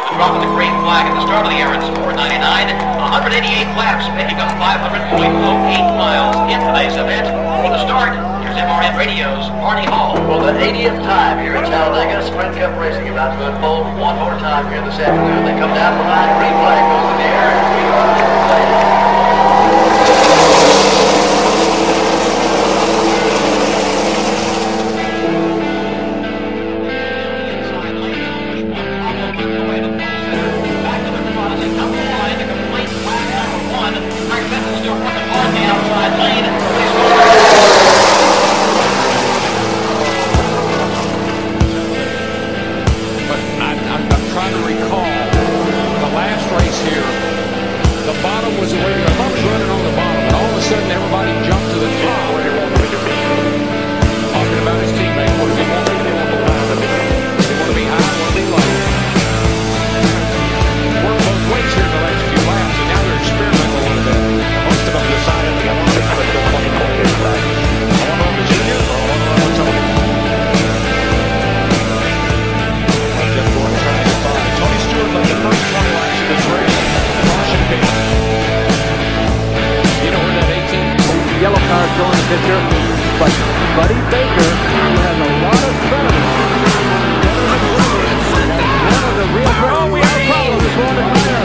dropping the green flag at the start of the air. It's 4:99, 188 laps, making up 500.08 miles in today's event. For the start, here's MRN Radio's Arnie Hall. Well, the 80th time here at Talladega, Sprint Cup Racing about to unfold one more time here this afternoon. They come down the line, green flag goes in the air, and we are playing. Pitcher, but Buddy Baker, who has a lot of credit, one of the real problems, we have a problem is going to fire.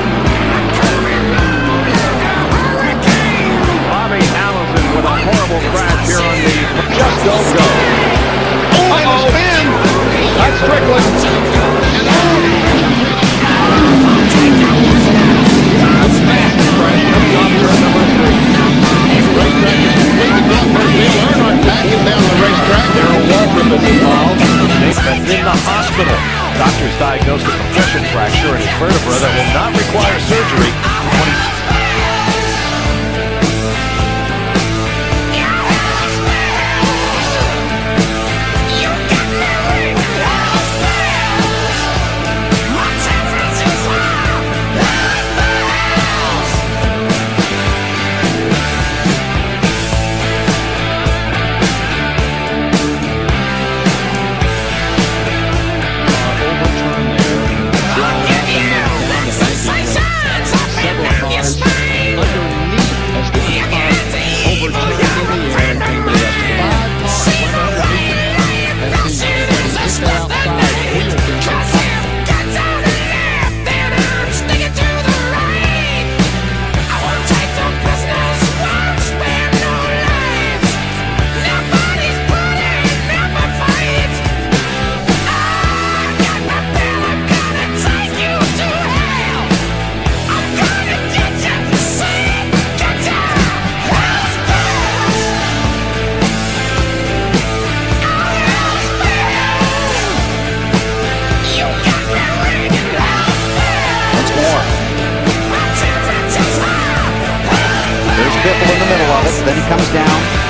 Bobby Allison with a horrible crash here on the just don't go. Oh, and a spin. That's Strickland. In the hospital, doctors diagnosed a compression fracture in his vertebra that will not require surgery. Biffle in the middle of it, then he comes down.